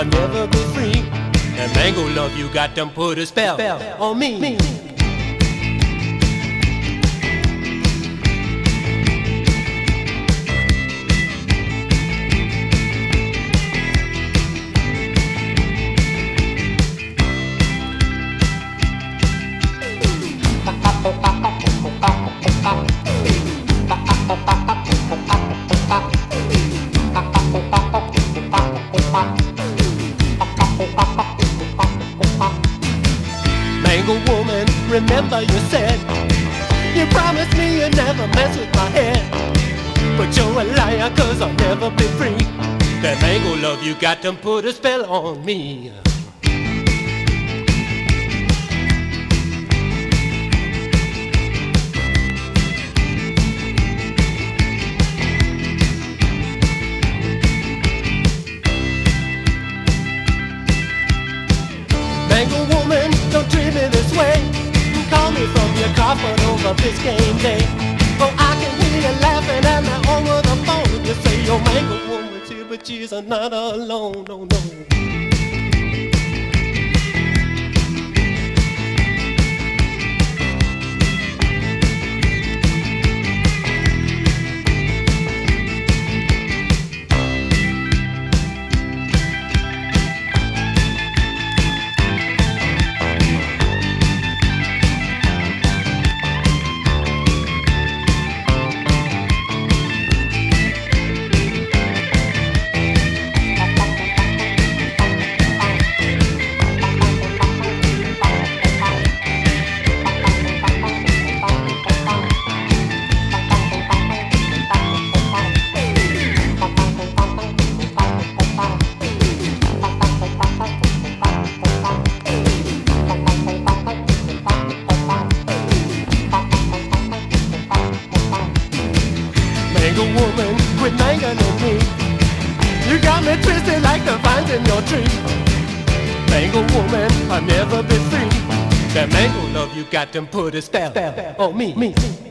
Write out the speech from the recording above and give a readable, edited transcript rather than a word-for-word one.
I'll never be free. That mango love you got them put a spell on me. Mango woman, remember you said you promised me you'd never mess with my head. But you're a liar, 'cause I'll never be free. That mango love you got them put a spell on me. Mango woman, don't treat me this way. Call me from your comfort over Biscayne Bay. Oh, I can hear you laughing at me over the phone. You say your mango woman's here, but she's not alone, no, no. Mango woman, quit mangling me. You got me twisted like the vines in your tree. Mango woman, I'll never be free. That mango love you got them put a spell on me.